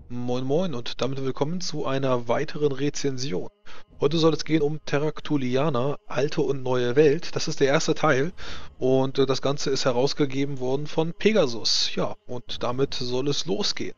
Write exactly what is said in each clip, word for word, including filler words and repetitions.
Moin Moin und damit willkommen zu einer weiteren Rezension. Heute soll es gehen um Terra Cthulliana, alte und neue Welt. Das ist der erste Teil und äh, das Ganze ist herausgegeben worden von Pegasus. Ja, und damit soll es losgehen.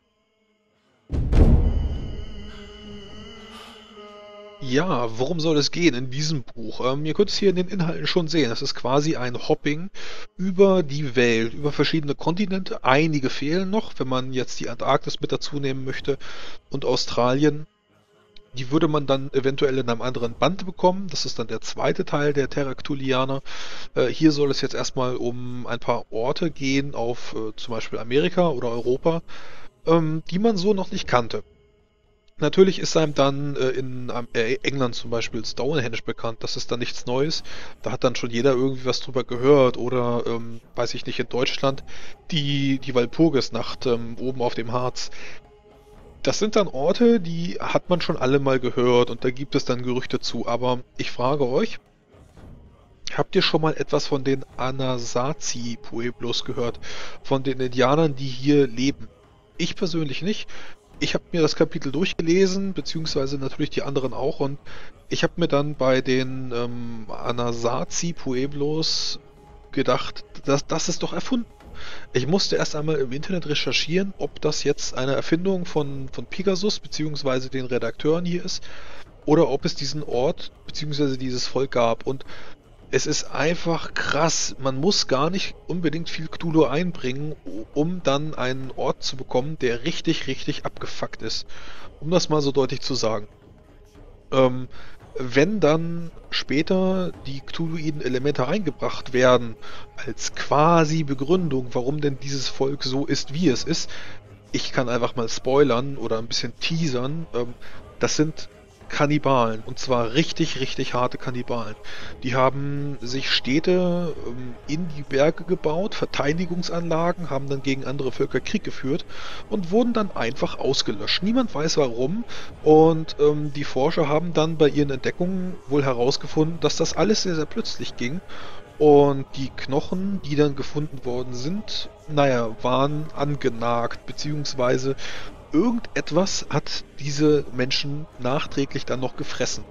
Ja, worum soll es gehen in diesem Buch? Ähm, ihr könnt es hier in den Inhalten schon sehen. Es ist quasi ein Hopping über die Welt, über verschiedene Kontinente. Einige fehlen noch, wenn man jetzt die Antarktis mit dazu nehmen möchte und Australien. Die würde man dann eventuell in einem anderen Band bekommen. Das ist dann der zweite Teil der Terra Cthulliana. Äh, hier soll es jetzt erstmal um ein paar Orte gehen auf äh, zum Beispiel Amerika oder Europa, ähm, die man so noch nicht kannte. Natürlich ist einem dann äh, in ähm, äh, England zum Beispiel Stonehenge bekannt. Das ist dann nichts Neues. Da hat dann schon jeder irgendwie was drüber gehört. Oder, ähm, weiß ich nicht, in Deutschland die, die Walpurgisnacht ähm, oben auf dem Harz. Das sind dann Orte, die hat man schon alle mal gehört und da gibt es dann Gerüchte zu. Aber ich frage euch, habt ihr schon mal etwas von den Anasazi Pueblos gehört? Von den Indianern, die hier leben? Ich persönlich nicht. Ich habe mir das Kapitel durchgelesen, beziehungsweise natürlich die anderen auch, und ich habe mir dann bei den ähm, Anasazi Pueblos gedacht, das, das ist doch erfunden. Ich musste erst einmal im Internet recherchieren, ob das jetzt eine Erfindung von, von Pegasus beziehungsweise den Redakteuren hier ist oder ob es diesen Ort beziehungsweise dieses Volk gab. Und es ist einfach krass. Man muss gar nicht unbedingt viel Cthulhu einbringen, um dann einen Ort zu bekommen, der richtig, richtig abgefuckt ist. Um das mal so deutlich zu sagen. Ähm, wenn dann später die Cthulhuiden Elemente reingebracht werden, als quasi Begründung, warum denn dieses Volk so ist, wie es ist, ich kann einfach mal spoilern oder ein bisschen teasern, ähm, das sind Kannibalen, und zwar richtig, richtig harte Kannibalen. Die haben sich Städte ähm, in die Berge gebaut, Verteidigungsanlagen, haben dann gegen andere Völker Krieg geführt und wurden dann einfach ausgelöscht. Niemand weiß warum, und ähm, die Forscher haben dann bei ihren Entdeckungen wohl herausgefunden, dass das alles sehr, sehr plötzlich ging. Und die Knochen, die dann gefunden worden sind, naja, waren angenagt, beziehungsweise irgendetwas hat diese Menschen nachträglich dann noch gefressen.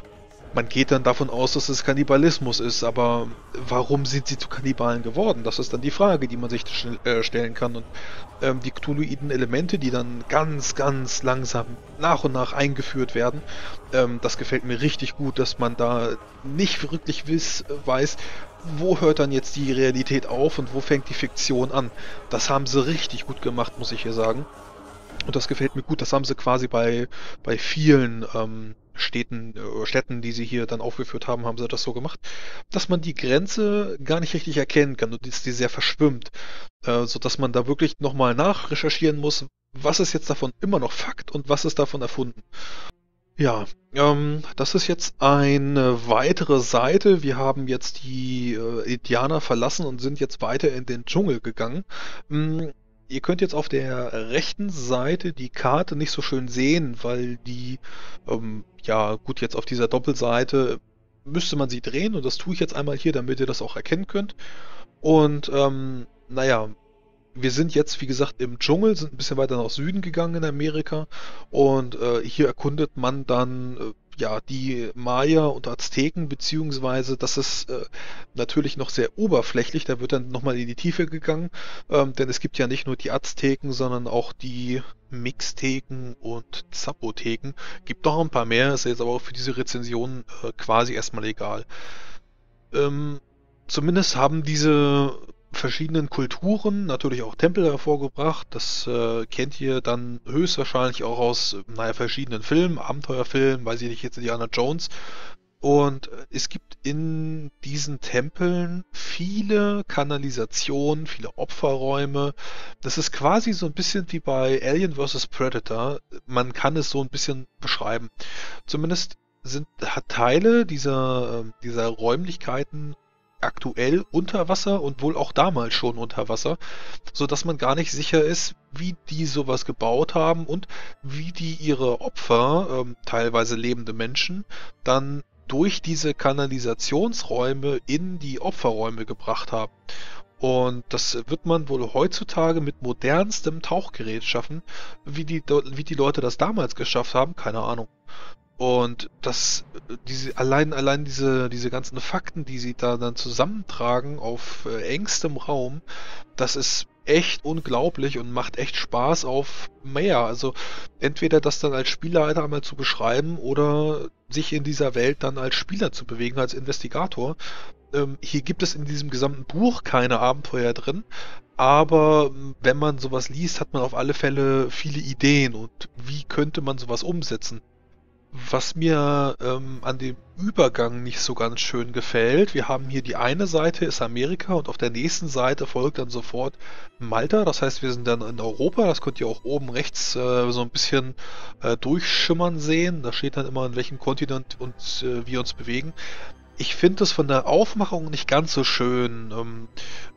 Man geht dann davon aus, dass es Kannibalismus ist, aber warum sind sie zu Kannibalen geworden? Das ist dann die Frage, die man sich schnell, äh, stellen kann. Und ähm, die Cthulhuiden Elemente, die dann ganz, ganz langsam nach und nach eingeführt werden, ähm, das gefällt mir richtig gut, dass man da nicht wirklich wiss, weiß, wo hört dann jetzt die Realität auf und wo fängt die Fiktion an. Das haben sie richtig gut gemacht, muss ich hier sagen. Und das gefällt mir gut. Das haben sie quasi bei, bei vielen ähm, Städten, äh, Städten, die sie hier dann aufgeführt haben, haben sie das so gemacht, dass man die Grenze gar nicht richtig erkennen kann und dass die sehr verschwimmt. Äh, sodass man da wirklich nochmal nachrecherchieren muss, was ist jetzt davon immer noch Fakt und was ist davon erfunden. Ja, ähm, das ist jetzt eine weitere Seite. Wir haben jetzt die äh, Indianer verlassen und sind jetzt weiter in den Dschungel gegangen. Mm, Ihr könnt jetzt auf der rechten Seite die Karte nicht so schön sehen, weil die, ähm, ja gut, jetzt auf dieser Doppelseite müsste man sie drehen, und das tue ich jetzt einmal hier, damit ihr das auch erkennen könnt. Und ähm, naja, wir sind jetzt, wie gesagt, im Dschungel, sind ein bisschen weiter nach Süden gegangen in Amerika, und äh, hier erkundet man dann äh, ja die Maya und Azteken, beziehungsweise das ist äh, natürlich noch sehr oberflächlich, da wird dann nochmal in die Tiefe gegangen, ähm, denn es gibt ja nicht nur die Azteken, sondern auch die Mixteken und Zapoteken. Gibt noch ein paar mehr, ist jetzt aber auch für diese Rezension äh, quasi erstmal egal. Ähm, Zumindest haben diese verschiedenen Kulturen natürlich auch Tempel hervorgebracht. Das äh, kennt ihr dann höchstwahrscheinlich auch aus, äh, naja, verschiedenen Filmen, Abenteuerfilmen, weiß ich nicht, jetzt Indiana Jones. Und äh, es gibt in diesen Tempeln viele Kanalisationen, viele Opferräume. Das ist quasi so ein bisschen wie bei Alien versus. Predator. Man kann es so ein bisschen beschreiben. Zumindest sind hat Teile dieser, ähm, dieser Räumlichkeiten aktuell unter Wasser und wohl auch damals schon unter Wasser, so dass man gar nicht sicher ist, wie die sowas gebaut haben und wie die ihre Opfer, ähm, teilweise lebende Menschen, dann durch diese Kanalisationsräume in die Opferräume gebracht haben. Und das wird man wohl heutzutage mit modernstem Tauchgerät schaffen. Wie die, wie die Leute das damals geschafft haben, keine Ahnung. Und das, diese, allein, allein diese, diese ganzen Fakten, die sie da dann zusammentragen auf äh, engstem Raum, das ist echt unglaublich und macht echt Spaß auf mehr. Also entweder das dann als Spielleiter einmal zu beschreiben oder sich in dieser Welt dann als Spieler zu bewegen, als Investigator. Ähm, hier gibt es in diesem gesamten Buch keine Abenteuer drin, aber ähm, wenn man sowas liest, hat man auf alle Fälle viele Ideen und wie könnte man sowas umsetzen. Was mir ähm, an dem Übergang nicht so ganz schön gefällt, wir haben hier die eine Seite ist Amerika und auf der nächsten Seite folgt dann sofort Malta. Das heißt, wir sind dann in Europa. Das könnt ihr auch oben rechts äh, so ein bisschen äh, durchschimmern sehen. Da steht dann immer, in welchem Kontinent uns, äh, wir uns bewegen. Ich finde das von der Aufmachung nicht ganz so schön, ähm,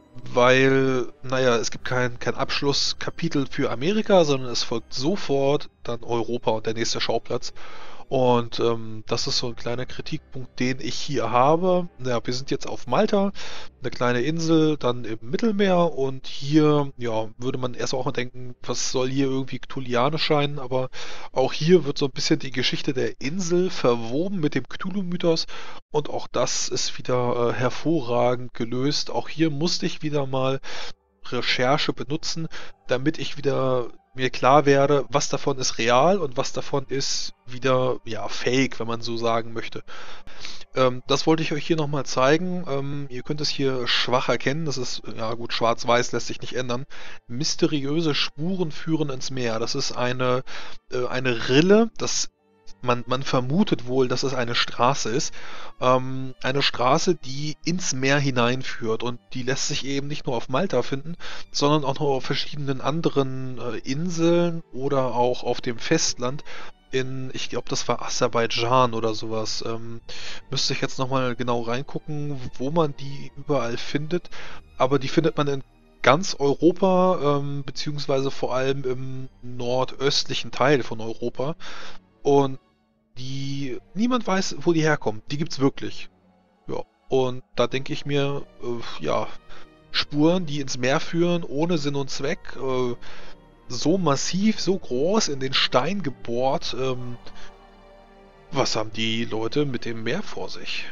weil, naja, es gibt kein, kein Abschlusskapitel für Amerika, sondern es folgt sofort dann Europa und der nächste Schauplatz. Und ähm, das ist so ein kleiner Kritikpunkt, den ich hier habe. Ja, wir sind jetzt auf Malta, eine kleine Insel, dann im Mittelmeer und hier, ja, würde man erst auch mal denken, was soll hier irgendwie Cthulhianisch scheinen, aber auch hier wird so ein bisschen die Geschichte der Insel verwoben mit dem Cthulhu-Mythos und auch das ist wieder äh, hervorragend gelöst. Auch hier musste ich wieder mal Recherche benutzen, damit ich wieder mir klar werde, was davon ist real und was davon ist wieder, ja, fake, wenn man so sagen möchte. Ähm, das wollte ich euch hier nochmal zeigen. Ähm, ihr könnt es hier schwach erkennen. Das ist, ja gut, schwarz-weiß lässt sich nicht ändern. Mysteriöse Spuren führen ins Meer. Das ist eine, äh, eine Rille, das man, man vermutet wohl, dass es eine Straße ist. Ähm, eine Straße, die ins Meer hineinführt. Und die lässt sich eben nicht nur auf Malta finden, sondern auch noch auf verschiedenen anderen äh, Inseln oder auch auf dem Festland. In, ich glaube, das war Aserbaidschan oder sowas. Ähm, müsste ich jetzt nochmal genau reingucken, wo man die überall findet. Aber die findet man in ganz Europa, ähm, beziehungsweise vor allem im nordöstlichen Teil von Europa. Und die, niemand weiß, wo die herkommen. Die gibt's wirklich. Ja. Und da denke ich mir, äh, ja, Spuren, die ins Meer führen, ohne Sinn und Zweck, äh, so massiv, so groß in den Stein gebohrt, ähm, was haben die Leute mit dem Meer vor sich?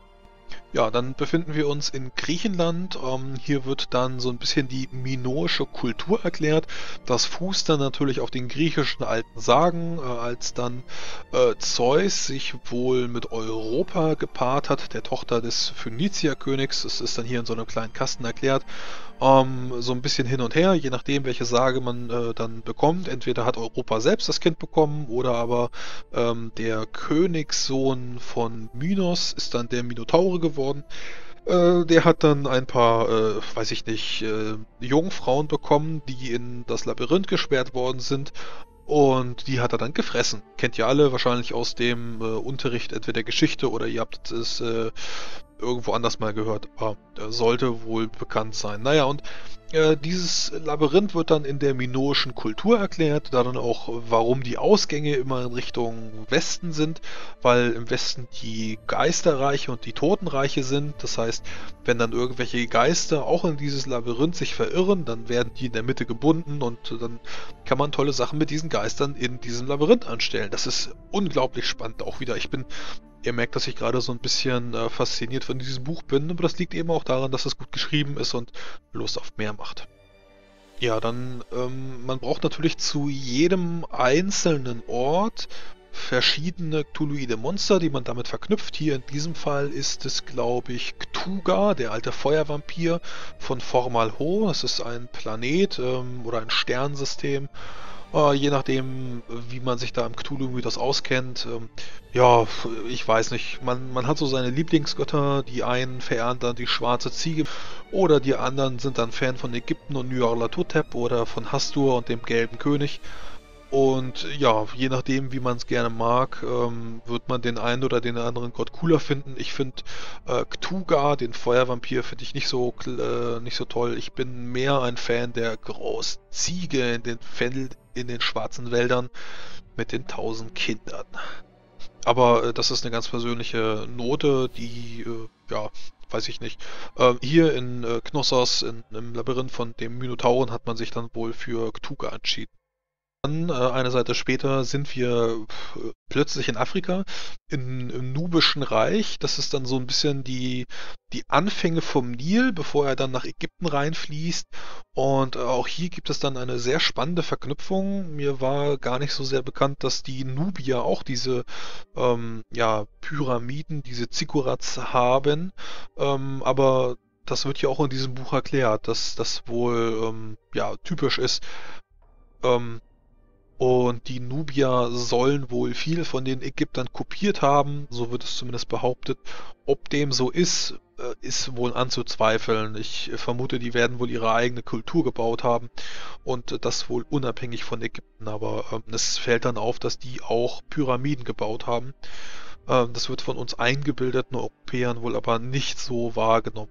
Ja, dann befinden wir uns in Griechenland. Ähm, hier wird dann so ein bisschen die minoische Kultur erklärt. Das fußt dann natürlich auf den griechischen alten Sagen, äh, als dann äh, Zeus sich wohl mit Europa gepaart hat, der Tochter des Phönizierkönigs. Das ist dann hier in so einem kleinen Kasten erklärt. Ähm, so ein bisschen hin und her, je nachdem, welche Sage man äh, dann bekommt. Entweder hat Europa selbst das Kind bekommen oder aber ähm, der Königssohn von Minos ist dann der Minotaure geworden. Äh, der hat dann ein paar, äh, weiß ich nicht, äh, Jungfrauen bekommen, die in das Labyrinth gesperrt worden sind. Und die hat er dann gefressen. Kennt ihr alle wahrscheinlich aus dem äh, Unterricht entweder Geschichte oder ihr habt es äh, irgendwo anders mal gehört. Aber äh, sollte wohl bekannt sein. Naja, und äh, dieses Labyrinth wird dann in der minoischen Kultur erklärt, da dann auch, warum die Ausgänge immer in Richtung Westen sind, weil im Westen die Geisterreiche und die Totenreiche sind. Das heißt, wenn dann irgendwelche Geister auch in dieses Labyrinth sich verirren, dann werden die in der Mitte gebunden und dann kann man tolle Sachen mit diesen Geistern in diesem Labyrinth anstellen. Das ist unglaublich spannend auch wieder. Ich bin Ihr merkt, dass ich gerade so ein bisschen äh, fasziniert von diesem Buch bin, aber das liegt eben auch daran, dass es gut geschrieben ist und Lust auf mehr macht. Ja, dann, ähm, man braucht natürlich zu jedem einzelnen Ort verschiedene Cthulhuide Monster, die man damit verknüpft. Hier in diesem Fall ist es, glaube ich, Cthugha, der alte Feuervampir von Formalho. Das ist ein Planet ähm, oder ein Sternensystem. Äh, je nachdem, wie man sich da im Cthulhu-Mythos auskennt. Ähm, ja, ich weiß nicht. Man, man hat so seine Lieblingsgötter. Die einen verehren dann die schwarze Ziege oder die anderen sind dann Fan von Ägypten und Nyarlathotep oder von Hastur und dem gelben König. Und ja, je nachdem, wie man es gerne mag, ähm, wird man den einen oder den anderen Gott cooler finden. Ich finde äh, Cthugha, den Feuervampir, finde ich nicht so äh, nicht so toll. Ich bin mehr ein Fan der großen Ziege in den Feld, in den schwarzen Wäldern mit den tausend Kindern. Aber äh, das ist eine ganz persönliche Note, die, äh, ja, weiß ich nicht. Ähm, hier in äh, Knossos, in, im Labyrinth von dem Minotauren, hat man sich dann wohl für Cthulhu entschieden. Dann, äh, eine Seite später, sind wir äh, plötzlich in Afrika, in, im Nubischen Reich. Das ist dann so ein bisschen die, die Anfänge vom Nil, bevor er dann nach Ägypten reinfließt. Und äh, auch hier gibt es dann eine sehr spannende Verknüpfung. Mir war gar nicht so sehr bekannt, dass die Nubier auch diese ähm, ja, Pyramiden, diese Ziggurats haben. Ähm, aber das wird ja auch in diesem Buch erklärt, dass das wohl ähm, ja, typisch ist. Ähm, und die Nubier sollen wohl viel von den Ägyptern kopiert haben, so wird es zumindest behauptet. Ob dem so ist, äh, ist wohl anzuzweifeln. Ich äh, vermute, die werden wohl ihre eigene Kultur gebaut haben und äh, das wohl unabhängig von Ägypten. Aber ähm, es fällt dann auf, dass die auch Pyramiden gebaut haben. Ähm, das wird von uns eingebildeten Europäern wohl aber nicht so wahrgenommen.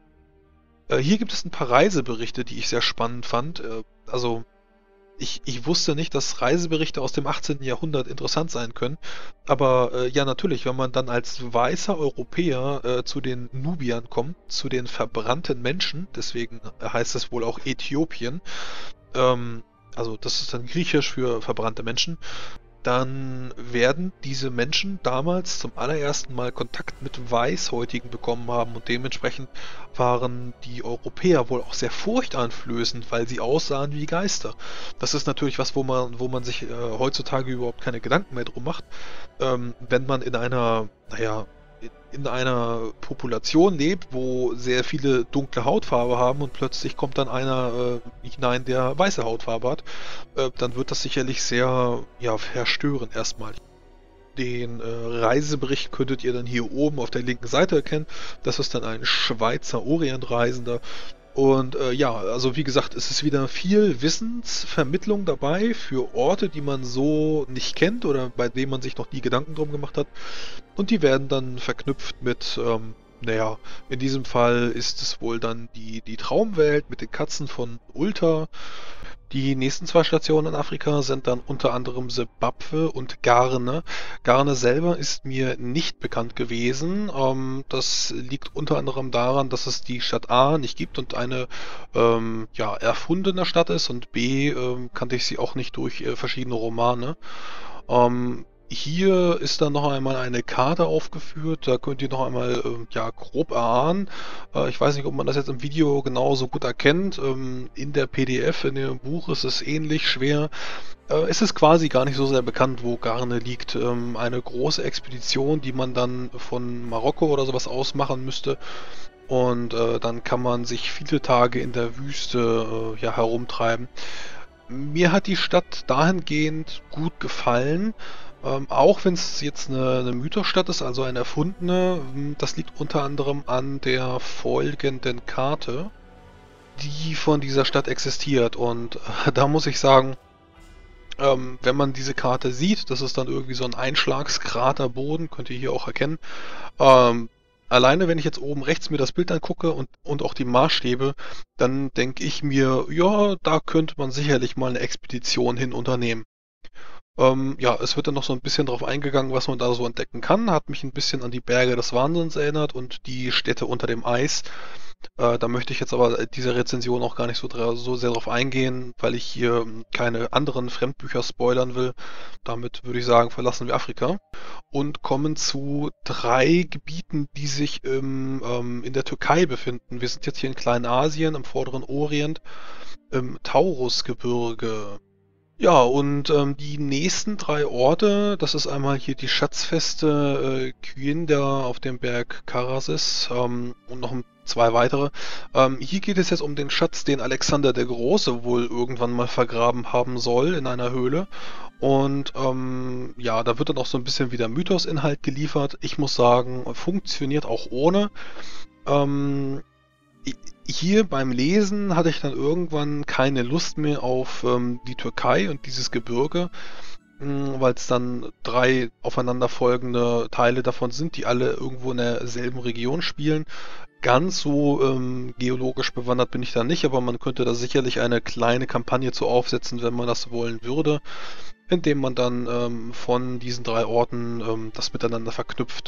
Äh, hier gibt es ein paar Reiseberichte, die ich sehr spannend fand. Äh, also Ich, ich wusste nicht, dass Reiseberichte aus dem achtzehnten. Jahrhundert interessant sein können. Aber äh, ja, natürlich, wenn man dann als weißer Europäer äh, zu den Nubiern kommt, zu den verbrannten Menschen, deswegen heißt es wohl auch Äthiopien, ähm, also das ist dann griechisch für verbrannte Menschen, dann werden diese Menschen damals zum allerersten Mal Kontakt mit Weißhäutigen bekommen haben und dementsprechend waren die Europäer wohl auch sehr furchteinflößend, weil sie aussahen wie Geister. Das ist natürlich was, wo man, wo man sich äh, heutzutage überhaupt keine Gedanken mehr drum macht. Ähm, wenn man in einer, naja, in einer Population lebt, wo sehr viele dunkle Hautfarbe haben und plötzlich kommt dann einer äh, hinein, der weiße Hautfarbe hat, äh, dann wird das sicherlich sehr, ja, verstörend erstmal. Den äh, Reisebericht könntet ihr dann hier oben auf der linken Seite erkennen. Das ist dann ein Schweizer Orientreisender. Und äh, ja, also wie gesagt, es ist wieder viel Wissensvermittlung dabei für Orte, die man so nicht kennt oder bei denen man sich noch nie Gedanken drum gemacht hat. Und die werden dann verknüpft mit, ähm, naja, in diesem Fall ist es wohl dann die, die Traumwelt mit den Katzen von Ulta. Die nächsten zwei Stationen in Afrika sind dann unter anderem Simbabwe und Garne. Garne selber ist mir nicht bekannt gewesen. Ähm, das liegt unter anderem daran, dass es die Stadt A nicht gibt und eine ähm, ja, erfundene Stadt ist und B ähm, kannte ich sie auch nicht durch äh, verschiedene Romane. Ähm, hier ist dann noch einmal eine Karte aufgeführt, da könnt ihr noch einmal ähm, ja, grob erahnen. Äh, ich weiß nicht, ob man das jetzt im Video genauso gut erkennt. Ähm, in der P D F, in dem Buch ist es ähnlich schwer. Äh, es ist quasi gar nicht so sehr bekannt, wo Garne liegt. Ähm, eine große Expedition, die man dann von Marokko oder sowas aus machen müsste. Und äh, dann kann man sich viele Tage in der Wüste äh, ja, herumtreiben. Mir hat die Stadt dahingehend gut gefallen, ähm, auch wenn es jetzt eine, eine Mythosstadt ist, also eine erfundene. ähm, Das liegt unter anderem an der folgenden Karte, die von dieser Stadt existiert. Und äh, da muss ich sagen, ähm, wenn man diese Karte sieht, das ist dann irgendwie so ein Einschlagskraterboden, könnt ihr hier auch erkennen. Ähm, Alleine, wenn ich jetzt oben rechts mir das Bild angucke und, und auch die Maßstäbe, dann denke ich mir, ja, da könnte man sicherlich mal eine Expedition hin unternehmen. Ähm, ja, es wird dann noch so ein bisschen drauf eingegangen, was man da so entdecken kann. Hat mich ein bisschen an die Berge des Wahnsinns erinnert und die Städte unter dem Eis. Äh, da möchte ich jetzt aber diese Rezension auch gar nicht so, dra- so sehr drauf eingehen, weil ich hier ähm, keine anderen Fremdbücher spoilern will. Damit würde ich sagen, verlassen wir Afrika und kommen zu drei Gebieten, die sich im, ähm, in der Türkei befinden. Wir sind jetzt hier in Kleinasien, im Vorderen Orient, im Taurusgebirge. Ja, und ähm, die nächsten drei Orte, das ist einmal hier die Schatzfeste äh, Kyinda auf dem Berg Karasis ähm, und noch ein- zwei weitere. Ähm, hier geht es jetzt um den Schatz, den Alexander der Große wohl irgendwann mal vergraben haben soll in einer Höhle. Und ähm, ja, da wird dann auch so ein bisschen wieder Mythosinhalt geliefert. Ich muss sagen, funktioniert auch ohne. Ähm, i- Hier beim Lesen hatte ich dann irgendwann keine Lust mehr auf ähm, die Türkei und dieses Gebirge, weil es dann drei aufeinanderfolgende Teile davon sind, die alle irgendwo in derselben Region spielen. Ganz so ähm, geologisch bewandert bin ich da nicht, aber man könnte da sicherlich eine kleine Kampagne zu aufsetzen, wenn man das wollen würde. indem man dann ähm, von diesen drei Orten ähm, das miteinander verknüpft.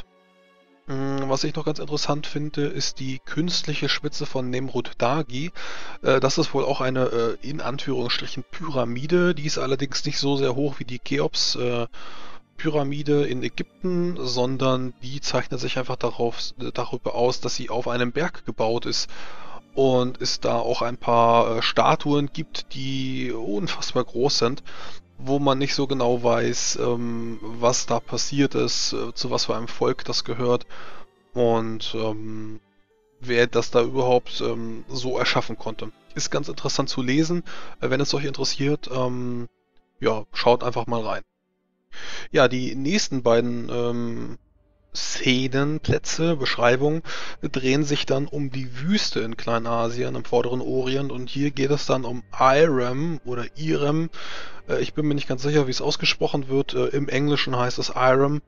Mm, Was ich noch ganz interessant finde, ist die künstliche Spitze von Nemrut Dagi. Äh, das ist wohl auch eine äh, in Anführungsstrichen Pyramide. Die ist allerdings nicht so sehr hoch wie die Cheops äh, Pyramide in Ägypten, sondern die zeichnet sich einfach darauf, darüber aus, dass sie auf einem Berg gebaut ist und es da auch ein paar äh, Statuen gibt, die unfassbar groß sind, wo man nicht so genau weiß, ähm, was da passiert ist, äh, zu was für einem Volk das gehört und ähm, wer das da überhaupt ähm, so erschaffen konnte. Ist ganz interessant zu lesen. Äh, wenn es euch interessiert, ähm, ja, schaut einfach mal rein. Ja, die nächsten beiden ähm, Szenen, Plätze, Beschreibungen drehen sich dann um die Wüste in Kleinasien im Vorderen Orient und hier geht es dann um Irem oder Irem. Äh, ich bin mir nicht ganz sicher, wie es ausgesprochen wird. Äh, Im Englischen heißt es Irem.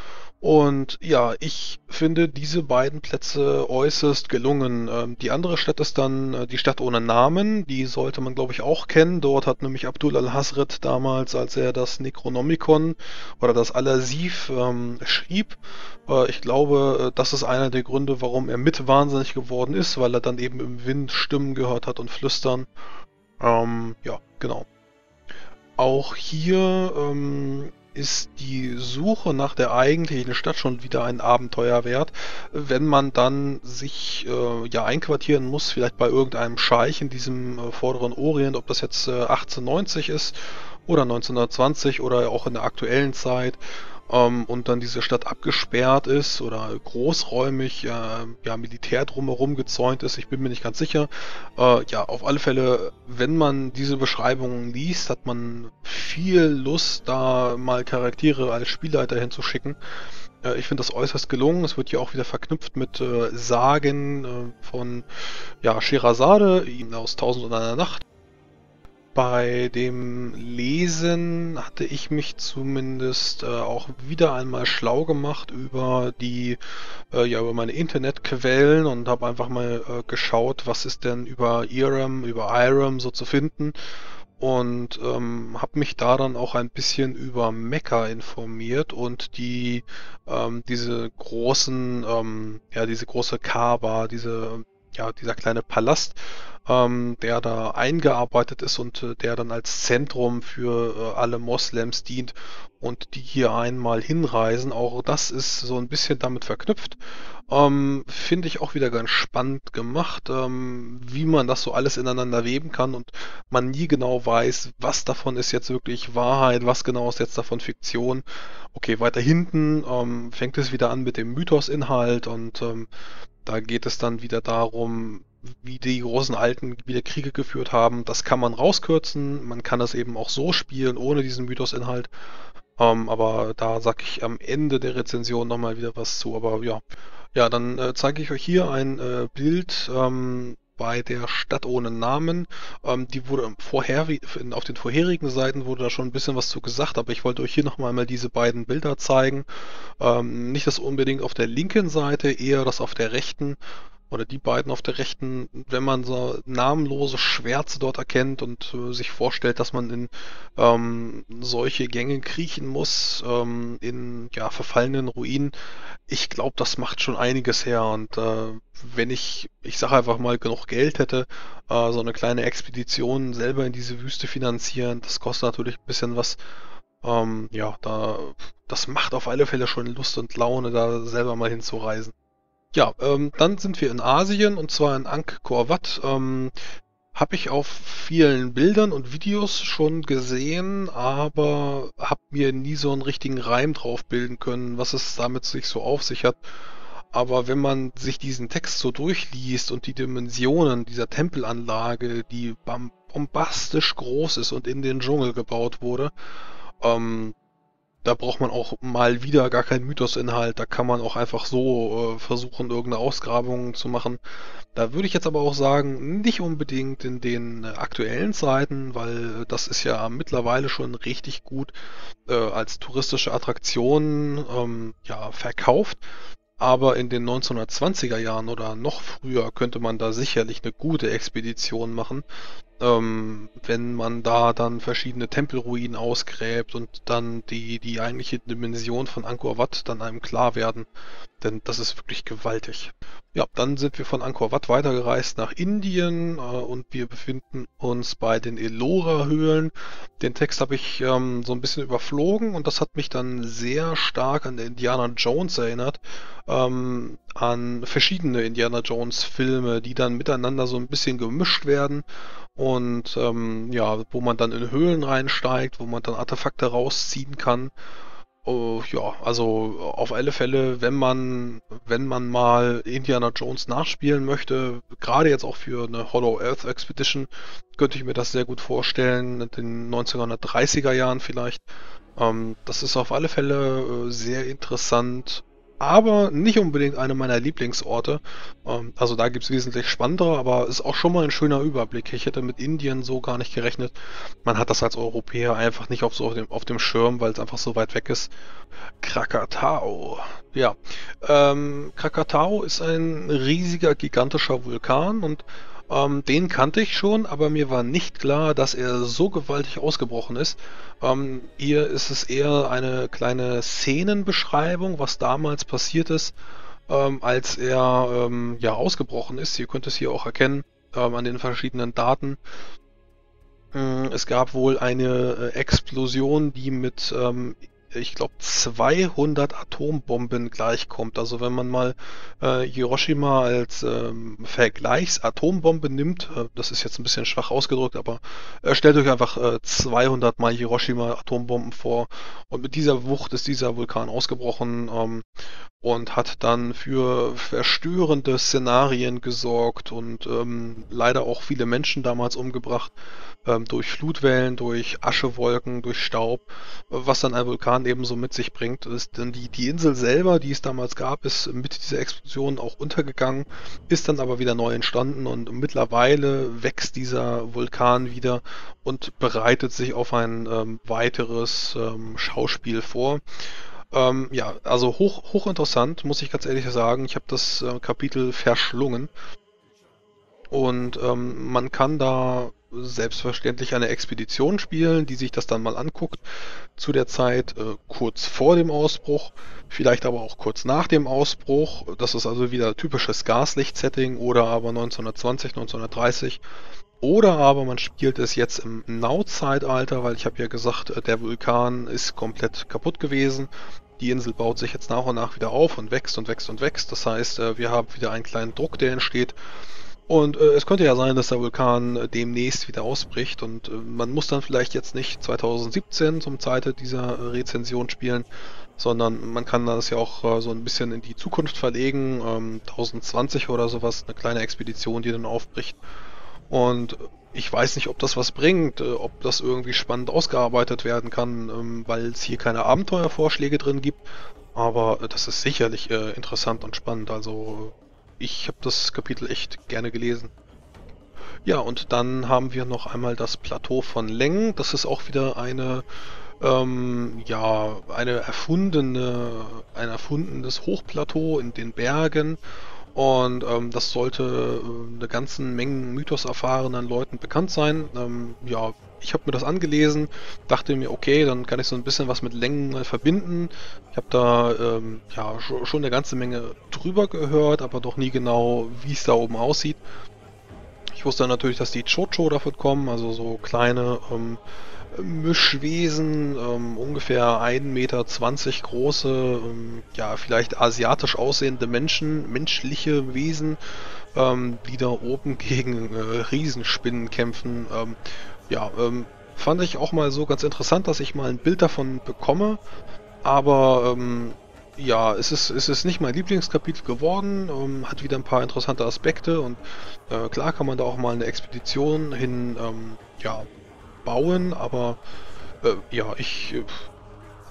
Und ja, ich finde diese beiden Plätze äußerst gelungen. Ähm, die andere Stadt ist dann äh, die Stadt ohne Namen. Die sollte man, glaube ich, auch kennen. Dort hat nämlich Abdul al-Hazred damals, als er das Necronomicon oder das Al-Asif ähm, schrieb, äh, ich glaube, äh, das ist einer der Gründe, warum er mit wahnsinnig geworden ist, weil er dann eben im Wind Stimmen gehört hat und Flüstern. Ähm, ja, genau. Auch hier ähm, ist die Suche nach der eigentlichen Stadt schon wieder ein Abenteuer wert, wenn man dann sich äh, ja einquartieren muss, vielleicht bei irgendeinem Scheich in diesem äh, vorderen Orient, ob das jetzt äh, achtzehnhundertneunzig ist oder neunzehnhundertzwanzig oder auch in der aktuellen Zeit ähm, und dann diese Stadt abgesperrt ist oder großräumig äh, ja, Militär drumherum gezäunt ist. Ich bin mir nicht ganz sicher. Äh, ja, auf alle Fälle, wenn man diese Beschreibungen liest, hat man viel Lust, da mal Charaktere als Spielleiter hinzuschicken. Äh, ich finde das äußerst gelungen. Es wird hier auch wieder verknüpft mit äh, Sagen äh, von ja, Scheherazade aus Tausend und eine Nacht. Bei dem Lesen hatte ich mich zumindest äh, auch wieder einmal schlau gemacht über die, äh, ja, über meine Internetquellen und habe einfach mal äh, geschaut, was ist denn über Irem, über Irem so zu finden und ähm, habe mich da dann auch ein bisschen über Mekka informiert und die ähm, diese großen, ähm, ja, diese große Kaaba, diese ja, dieser kleine Palast, ähm, der da eingearbeitet ist und äh, der dann als Zentrum für äh, alle Moslems dient und die hier einmal hinreisen. Auch das ist so ein bisschen damit verknüpft. Ähm, finde ich auch wieder ganz spannend gemacht, ähm, wie man das so alles ineinander weben kann und man nie genau weiß, was davon ist jetzt wirklich Wahrheit, was genau ist jetzt davon Fiktion. Okay, weiter hinten ähm, fängt es wieder an mit dem Mythosinhalt und ähm, da geht es dann wieder darum, wie die großen Alten wieder Kriege geführt haben. Das kann man rauskürzen, man kann es eben auch so spielen, ohne diesen Mythosinhalt. Ähm, aber da sage ich am Ende der Rezension nochmal wieder was zu. Aber ja, ja, dann äh, zeige ich euch hier ein äh, Bild ähm, bei der Stadt ohne Namen. Ähm, die wurde vorher, auf den vorherigen Seiten wurde da schon ein bisschen was zu gesagt, aber ich wollte euch hier nochmal mal diese beiden Bilder zeigen. Ähm, nicht das unbedingt auf der linken Seite, eher das auf der rechten oder die beiden auf der rechten, wenn man so namenlose Schwärze dort erkennt und äh, sich vorstellt, dass man in ähm, solche Gänge kriechen muss, ähm, in ja, verfallenen Ruinen. Ich glaube, das macht schon einiges her und äh, wenn ich, ich sage einfach mal, genug Geld hätte, äh, so eine kleine Expedition selber in diese Wüste finanzieren, das kostet natürlich ein bisschen was. Ähm, ja, da, das macht auf alle Fälle schon Lust und Laune, da selber mal hinzureisen. Ja, ähm, dann sind wir in Asien und zwar in Angkor Wat. Ähm, habe ich auf vielen Bildern und Videos schon gesehen, aber habe mir nie so einen richtigen Reim drauf bilden können, was es damit sich so auf sich hat. Aber wenn man sich diesen Text so durchliest und die Dimensionen dieser Tempelanlage, die bam- bombastisch groß ist und in den Dschungel gebaut wurde, ähm, da braucht man auch mal wieder gar keinen Mythosinhalt. Da kann man auch einfach so äh, versuchen, irgendeine Ausgrabung zu machen. Da würde ich jetzt aber auch sagen, nicht unbedingt in den äh, aktuellen Zeiten, weil äh, das ist ja mittlerweile schon richtig gut äh, als touristische Attraktion ähm, ja, verkauft. Aber in den neunzehnhundertzwanziger Jahren oder noch früher könnte man da sicherlich eine gute Expedition machen. ähm, wenn man da dann verschiedene Tempelruinen ausgräbt und dann die, die eigentliche Dimension von Angkor Wat dann einem klar werden. Denn das ist wirklich gewaltig. Ja, dann sind wir von Angkor Wat weitergereist nach Indien äh, und wir befinden uns bei den Ellora-Höhlen. Den Text habe ich ähm, so ein bisschen überflogen und das hat mich dann sehr stark an Indiana Jones erinnert. Ähm, an verschiedene Indiana Jones-Filme, die dann miteinander so ein bisschen gemischt werden und ähm, ja, wo man dann in Höhlen reinsteigt, wo man dann Artefakte rausziehen kann. Oh, ja, also auf alle Fälle, wenn man, wenn man mal Indiana Jones nachspielen möchte, gerade jetzt auch für eine Hollow Earth Expedition, könnte ich mir das sehr gut vorstellen, in den neunzehnhundertdreißiger Jahren vielleicht. Ähm, das ist auf alle Fälle äh, sehr interessant, aber nicht unbedingt eine meiner Lieblingsorte. Ähm, also da gibt es wesentlich spannendere, aber ist auch schon mal ein schöner Überblick. Ich hätte mit Indien so gar nicht gerechnet. Man hat das als Europäer einfach nicht auf, so auf, dem, auf dem Schirm, weil es einfach so weit weg ist. Krakatau. Ja, ähm, Krakatau ist ein riesiger, gigantischer Vulkan und ähm, den kannte ich schon, aber mir war nicht klar, dass er so gewaltig ausgebrochen ist. Ähm, hier ist es eher eine kleine Szenenbeschreibung, was damals passiert ist, ähm, als er ähm, ja ausgebrochen ist. Ihr könnt es hier auch erkennen ähm, an den verschiedenen Daten. Mm, Es gab wohl eine äh, Explosion, die mit, ähm, ich glaube, zweihundert Atombomben gleichkommt. Also wenn man mal äh, Hiroshima als ähm, Vergleichsatombombe nimmt, äh, das ist jetzt ein bisschen schwach ausgedrückt, aber äh, stellt euch einfach äh, zweihundert mal Hiroshima Atombomben vor. Und mit dieser Wucht ist dieser Vulkan ausgebrochen ähm, und hat dann für verstörende Szenarien gesorgt und ähm, leider auch viele Menschen damals umgebracht ähm, durch Flutwellen, durch Aschewolken, durch Staub, was dann ein Vulkan ebenso mit sich bringt. Ist denn die, die Insel selber, die es damals gab, ist mit dieser Explosion auch untergegangen, ist dann aber wieder neu entstanden und mittlerweile wächst dieser Vulkan wieder und bereitet sich auf ein ähm, weiteres ähm, Schauspiel vor. Ähm, ja, also hoch, hochinteressant, muss ich ganz ehrlich sagen. Ich habe das äh, Kapitel verschlungen. Und ähm, man kann da selbstverständlich eine Expedition spielen, die sich das dann mal anguckt, zu der Zeit äh, kurz vor dem Ausbruch, vielleicht aber auch kurz nach dem Ausbruch. Das ist also wieder typisches Gaslicht-Setting oder aber neunzehnhundertzwanzig, neunzehnhundertdreißig. Oder aber man spielt es jetzt im Now-Zeitalter, weil ich habe ja gesagt, äh, der Vulkan ist komplett kaputt gewesen. Die Insel baut sich jetzt nach und nach wieder auf und wächst und wächst und wächst. Das heißt, äh, wir haben wieder einen kleinen Druck, der entsteht. Und äh, es könnte ja sein, dass der Vulkan äh, demnächst wieder ausbricht und äh, man muss dann vielleicht jetzt nicht zweitausendsiebzehn zum Zeite dieser äh, Rezension spielen, sondern man kann das ja auch äh, so ein bisschen in die Zukunft verlegen, ähm, tausendzwanzig oder sowas, eine kleine Expedition, die dann aufbricht. Und ich weiß nicht, ob das was bringt, äh, ob das irgendwie spannend ausgearbeitet werden kann, ähm, weil es hier keine Abenteuervorschläge drin gibt, aber äh, das ist sicherlich äh, interessant und spannend, also ich habe das Kapitel echt gerne gelesen. Ja, und dann haben wir noch einmal das Plateau von Leng. Das ist auch wieder eine, ähm, ja, eine erfundene, ein erfundenes Hochplateau in den Bergen. Und ähm, das sollte äh, eine ganzen Mengen mythoserfahrenen Leuten bekannt sein. Ähm, ja, ich habe mir das angelesen, dachte mir, okay, dann kann ich so ein bisschen was mit Längen mal verbinden. Ich habe da ähm, ja scho- schon eine ganze Menge drüber gehört, aber doch nie genau, wie es da oben aussieht. Ich wusste natürlich, dass die Chocho davon kommen, also so kleine ähm, Mischwesen, ähm, ungefähr ein Meter zwanzig große, ähm, ja, vielleicht asiatisch aussehende Menschen, menschliche Wesen, ähm, die da oben gegen äh, Riesenspinnen kämpfen. Ähm, ja, ähm, fand ich auch mal so ganz interessant, dass ich mal ein Bild davon bekomme, aber ähm, ja, es ist, es ist nicht mein Lieblingskapitel geworden, ähm, hat wieder ein paar interessante Aspekte und äh, klar kann man da auch mal eine Expedition hin, ähm, ja, bauen, aber äh, ja, ich äh,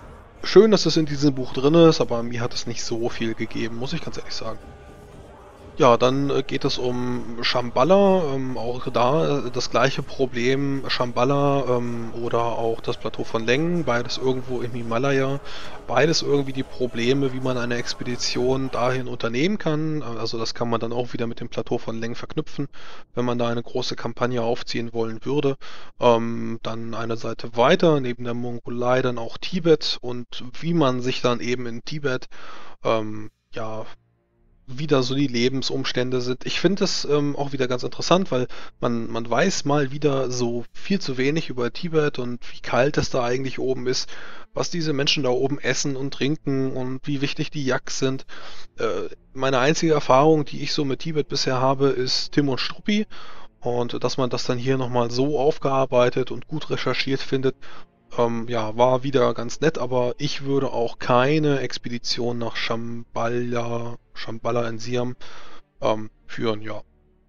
schön, dass es in diesem Buch drin ist, aber mir hat es nicht so viel gegeben, muss ich ganz ehrlich sagen. Ja, dann äh, geht es um Shambhala, ähm, auch da äh, das gleiche Problem, Shambhala ähm, oder auch das Plateau von Längen, beides irgendwo im Himalaya, beides irgendwie die Probleme, wie man eine Expedition dahin unternehmen kann. Äh, Also das kann man dann auch wieder mit dem Plateau von Längen verknüpfen, wenn man da eine große Kampagne aufziehen wollen würde. Ähm, dann eine Seite weiter, neben der Mongolei dann auch Tibet und wie man sich dann eben in Tibet ähm, ja wie da so die Lebensumstände sind. Ich finde das ähm, auch wieder ganz interessant, weil man, man weiß mal wieder so viel zu wenig über Tibet und wie kalt es da eigentlich oben ist, was diese Menschen da oben essen und trinken und wie wichtig die Yaks sind. Äh, meine einzige Erfahrung, die ich so mit Tibet bisher habe, ist Tim und Struppi. Und dass man das dann hier nochmal so aufgearbeitet und gut recherchiert findet, ähm, ja, war wieder ganz nett, aber ich würde auch keine Expedition nach Shambhala, Shambhala in Siam ähm, führen, ja.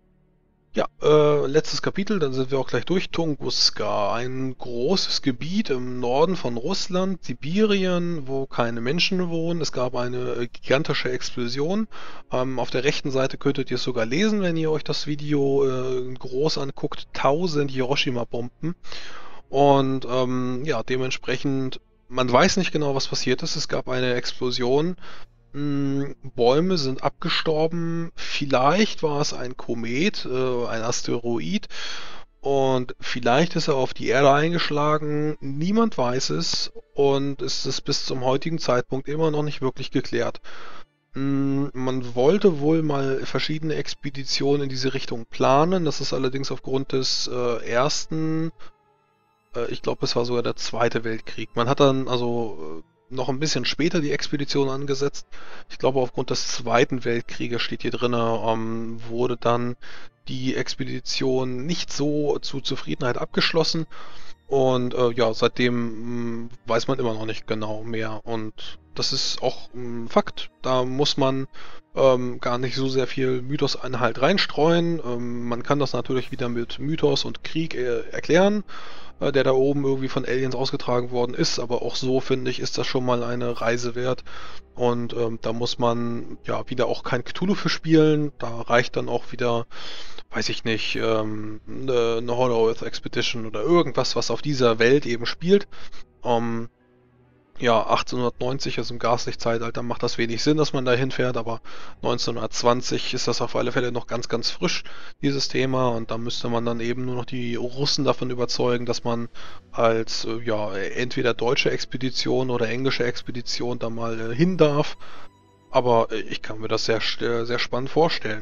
Ja, äh, letztes Kapitel, dann sind wir auch gleich durch. Tunguska, ein großes Gebiet im Norden von Russland, Sibirien, wo keine Menschen wohnen. Es gab eine äh, gigantische Explosion. Ähm, auf der rechten Seite könntet ihr es sogar lesen, wenn ihr euch das Video äh, groß anguckt. Tausend Hiroshima-Bomben. Und ähm, ja, dementsprechend, man weiß nicht genau, was passiert ist. Es gab eine Explosion. Hm, Bäume sind abgestorben. Vielleicht war es ein Komet, äh, ein Asteroid. Und vielleicht ist er auf die Erde eingeschlagen. Niemand weiß es. Und es ist bis zum heutigen Zeitpunkt immer noch nicht wirklich geklärt. Hm, Man wollte wohl mal verschiedene Expeditionen in diese Richtung planen. Das ist allerdings aufgrund des äh, ersten äh, ich glaube, es war sogar der Zweite Weltkrieg. Man hat dann also äh, noch ein bisschen später die Expedition angesetzt. Ich glaube, aufgrund des Zweiten Weltkrieges steht hier drin, ähm, wurde dann die Expedition nicht so zu Zufriedenheit abgeschlossen. Und äh, ja, seitdem mh, weiß man immer noch nicht genau mehr. Und das ist auch ein Fakt. Da muss man ähm, gar nicht so sehr viel Mythos-Inhalt reinstreuen. Ähm, man kann das natürlich wieder mit Mythos und Krieg äh, erklären, äh, der da oben irgendwie von Aliens ausgetragen worden ist. Aber auch so, finde ich, ist das schon mal eine Reise wert. Und ähm, da muss man ja wieder auch kein Cthulhu für spielen. Da reicht dann auch wieder, weiß ich nicht, ähm, eine, eine Hollow Earth Expedition oder irgendwas, was auf dieser Welt eben spielt. Ähm, ja, achtzehnhundertneunzig, also im Gaslichtzeitalter, macht das wenig Sinn, dass man da hinfährt, aber neunzehnhundertzwanzig ist das auf alle Fälle noch ganz, ganz frisch, dieses Thema, und da müsste man dann eben nur noch die Russen davon überzeugen, dass man als, äh, ja, entweder deutsche Expedition oder englische Expedition da mal äh, hin darf, aber äh, ich kann mir das sehr, st- sehr spannend vorstellen.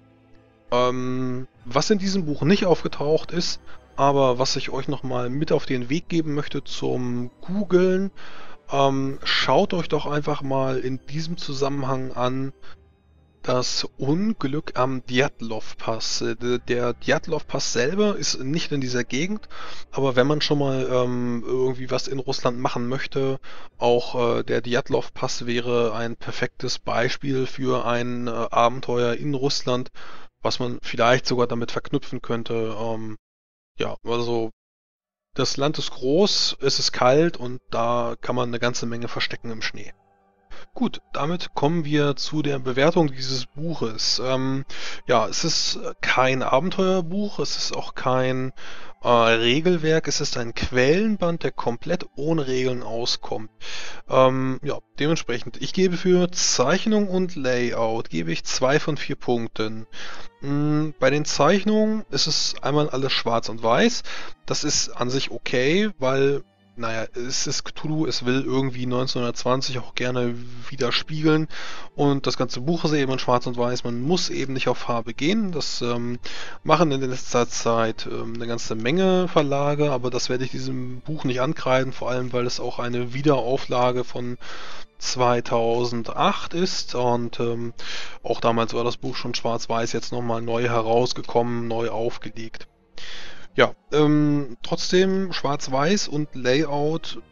Ähm, was in diesem Buch nicht aufgetaucht ist, aber was ich euch nochmal mit auf den Weg geben möchte zum Googlen, ähm, schaut euch doch einfach mal in diesem Zusammenhang an das Unglück am Djatlov-Pass. Äh, Der der Djatlov-Pass selber ist nicht in dieser Gegend, aber wenn man schon mal ähm, irgendwie was in Russland machen möchte, auch äh, der Djatlov-Pass wäre ein perfektes Beispiel für ein äh, Abenteuer in Russland, was man vielleicht sogar damit verknüpfen könnte. Ähm, ja, also das Land ist groß, es ist kalt und da kann man eine ganze Menge verstecken im Schnee. Gut, damit kommen wir zu der Bewertung dieses Buches. Ähm, ja, es ist kein Abenteuerbuch, es ist auch kein äh, Regelwerk, es ist ein Quellenband, der komplett ohne Regeln auskommt. Ähm, ja, dementsprechend, ich gebe für Zeichnung und Layout, gebe ich zwei von vier Punkten. Mm, Bei den Zeichnungen ist es einmal alles schwarz und weiß. Das ist an sich okay, weil, naja, es ist Cthulhu, es will irgendwie neunzehnhundertzwanzig auch gerne widerspiegeln. Und das ganze Buch ist eben in schwarz und weiß. Man muss eben nicht auf Farbe gehen. Das ähm, machen in letzter Zeit ähm, eine ganze Menge Verlage, aber das werde ich diesem Buch nicht ankreiden, vor allem weil es auch eine Wiederauflage von zweitausendacht ist und ähm, auch damals war das Buch schon schwarz-weiß, jetzt nochmal neu herausgekommen, neu aufgelegt. Ja, ähm, trotzdem schwarz-weiß und Layout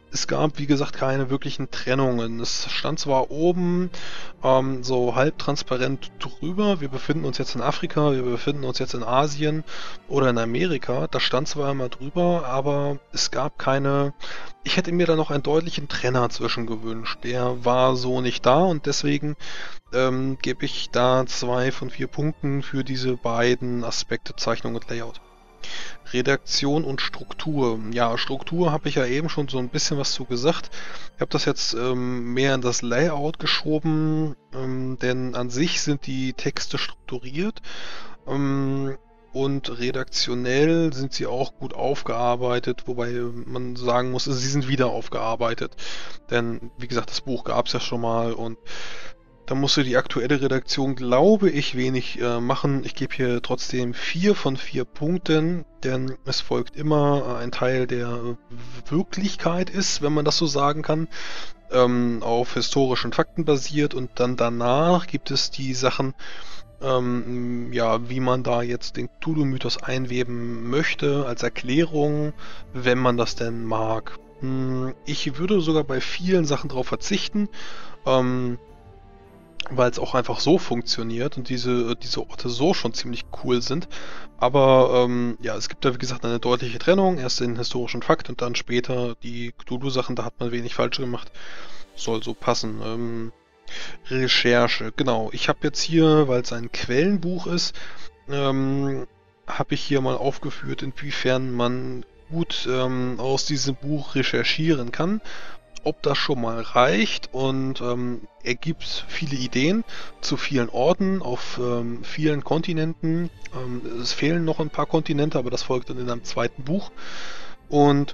es gab, wie gesagt, keine wirklichen Trennungen. Es stand zwar oben ähm, so halbtransparent drüber, wir befinden uns jetzt in Afrika, wir befinden uns jetzt in Asien oder in Amerika. Das stand zwar immer drüber, aber es gab keine... Ich hätte mir da noch einen deutlichen Trenner zwischen gewünscht. Der war so nicht da und deswegen ähm, gebe ich da zwei von vier Punkten für diese beiden Aspekte Zeichnung und Layout. Redaktion und Struktur. Ja, Struktur habe ich ja eben schon so ein bisschen was zu gesagt. Ich habe das jetzt ähm, mehr in das Layout geschoben, ähm, denn an sich sind die Texte strukturiert ähm, und redaktionell sind sie auch gut aufgearbeitet, wobei man sagen muss, sie sind wieder aufgearbeitet. Denn, wie gesagt, das Buch gab es ja schon mal und da musste die aktuelle Redaktion, glaube ich, wenig äh, machen. Ich gebe hier trotzdem vier von vier Punkten, denn es folgt immer ein Teil, der Wirklichkeit ist, wenn man das so sagen kann, ähm, auf historischen Fakten basiert und dann danach gibt es die Sachen, ähm, ja, wie man da jetzt den Cthulhu-Mythos einweben möchte, als Erklärung, wenn man das denn mag. Hm, ich würde sogar bei vielen Sachen darauf verzichten, ähm, weil es auch einfach so funktioniert und diese, diese Orte so schon ziemlich cool sind. Aber ähm, ja, es gibt da wie gesagt eine deutliche Trennung, erst den historischen Fakt und dann später die Cthulhu-Sachen, da hat man wenig falsch gemacht. Soll so passen. Ähm, Recherche, genau. Ich habe jetzt hier, weil es ein Quellenbuch ist, ähm, habe ich hier mal aufgeführt, inwiefern man gut ähm, aus diesem Buch recherchieren kann. Ob das schon mal reicht und ähm, er gibt viele Ideen zu vielen Orten auf ähm, vielen Kontinenten. Ähm, es fehlen noch ein paar Kontinente, aber das folgt dann in einem zweiten Buch. Und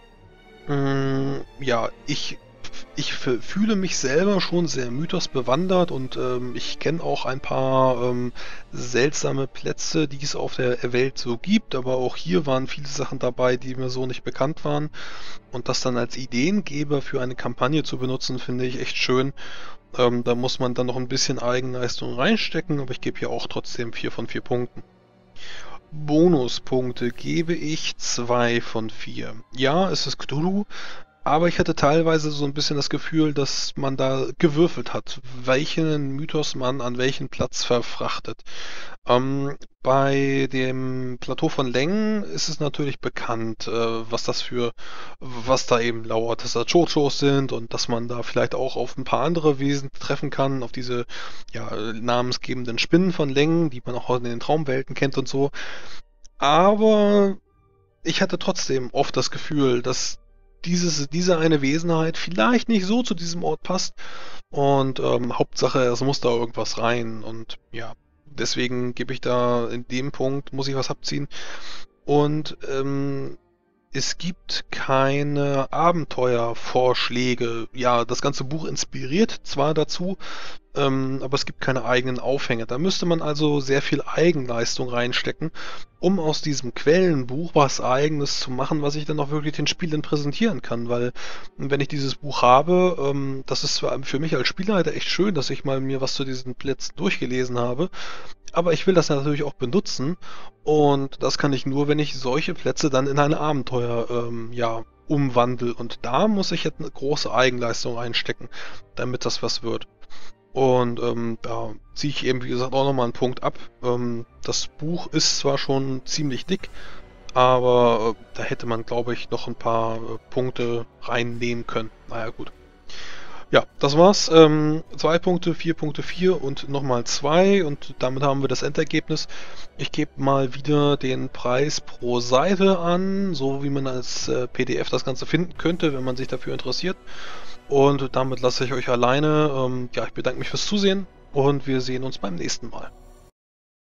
ähm, ja, ich, ich f- fühle mich selber schon sehr mythos bewandert und ähm, ich kenne auch ein paar ähm, seltsame Plätze, die es auf der Welt so gibt, aber auch hier waren viele Sachen dabei, die mir so nicht bekannt waren. Und das dann als Ideengeber für eine Kampagne zu benutzen, finde ich echt schön. Ähm, da muss man dann noch ein bisschen Eigenleistung reinstecken, aber ich gebe hier auch trotzdem vier von vier Punkten. Bonuspunkte gebe ich zwei von vier. Ja, es ist Cthulhu, aber ich hatte teilweise so ein bisschen das Gefühl, dass man da gewürfelt hat, welchen Mythos man an welchen Platz verfrachtet. Ähm, bei dem Plateau von Längen ist es natürlich bekannt, äh, was das für, was da eben lauter Chochos sind und dass man da vielleicht auch auf ein paar andere Wesen treffen kann, auf diese ja, namensgebenden Spinnen von Längen, die man auch in den Traumwelten kennt und so. Aber ich hatte trotzdem oft das Gefühl, dass dieses, diese eine Wesenheit vielleicht nicht so zu diesem Ort passt. Und ähm, Hauptsache, es muss da irgendwas rein. Und ja, deswegen gebe ich da in dem Punkt, muss ich was abziehen. Und ähm, es gibt keine Abenteuervorschläge. Ja, das ganze Buch inspiriert zwar dazu, ähm, aber es gibt keine eigenen Aufhänge. Da müsste man also sehr viel Eigenleistung reinstecken, um aus diesem Quellenbuch was Eigenes zu machen, was ich dann auch wirklich den Spielern präsentieren kann. Weil, wenn ich dieses Buch habe, ähm, das ist zwar für mich als Spielleiter echt schön, dass ich mal mir was zu diesen Plätzen durchgelesen habe, aber ich will das natürlich auch benutzen und das kann ich nur, wenn ich solche Plätze dann in ein Abenteuer ähm, ja, umwandle. Und da muss ich jetzt eine große Eigenleistung reinstecken, damit das was wird. Und ähm, da ziehe ich eben, wie gesagt, auch nochmal einen Punkt ab. Ähm, das Buch ist zwar schon ziemlich dick, aber äh, da hätte man, glaube ich, noch ein paar äh, Punkte reinnehmen können. Naja, gut. Ja, das war's. Ähm, zwei Punkte, vier Punkte, vier und nochmal zwei und damit haben wir das Endergebnis. Ich gebe mal wieder den Preis pro Seite an, so wie man als äh, P D F das Ganze finden könnte, wenn man sich dafür interessiert. Und damit lasse ich euch alleine. Ähm, ja, ich bedanke mich fürs Zusehen und wir sehen uns beim nächsten Mal.